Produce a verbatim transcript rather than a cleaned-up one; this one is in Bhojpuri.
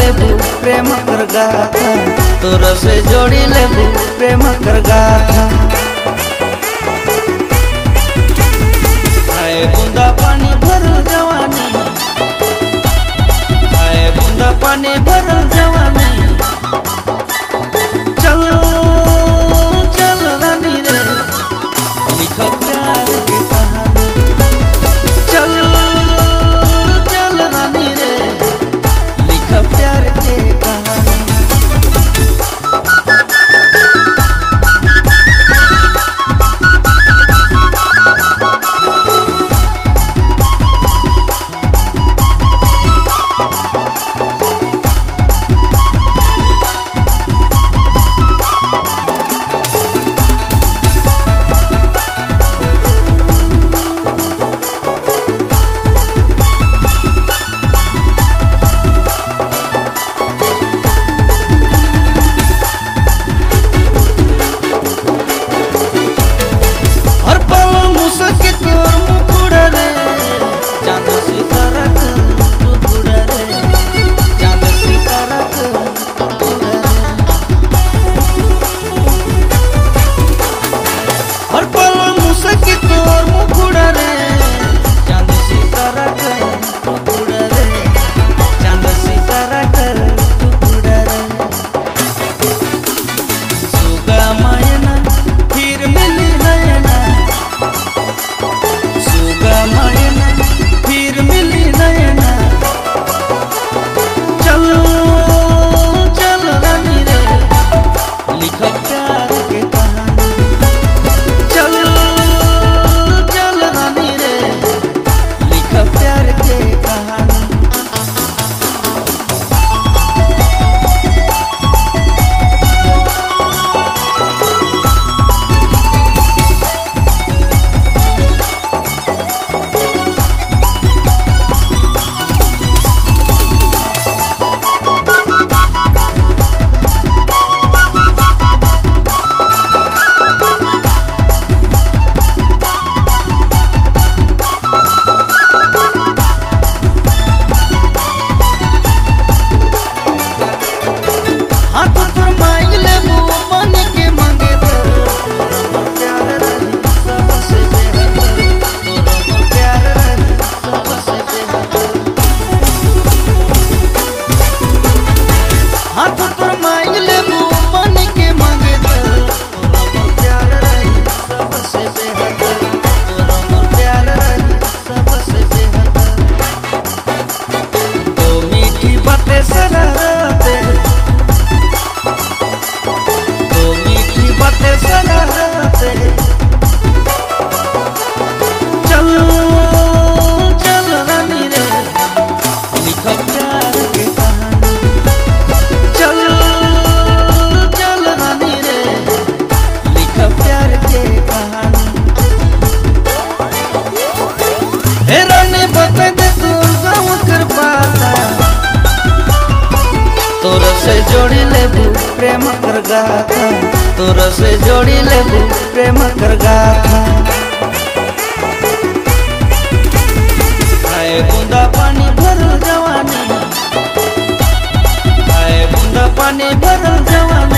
लेबू प्रेम कर गाथा, तोरा से जोड़ी लेबू प्रेम कर गाथा। आए बूंदा पानी भरल जवानी, आए बूंदा पानी भरल जवानी, चल चल रानी रे लिखो प्यार की कहानी, चल चल रानी रे लिखो प्यार की कहानी। तोरा से जोड़ी लेबू प्रेम कर गाथा, तोरा से जोड़ी लेबू प्रेम कर गाथा। आए बूंदा पानी भरल जवानी, आए बूंदा पानी भरल जवानी,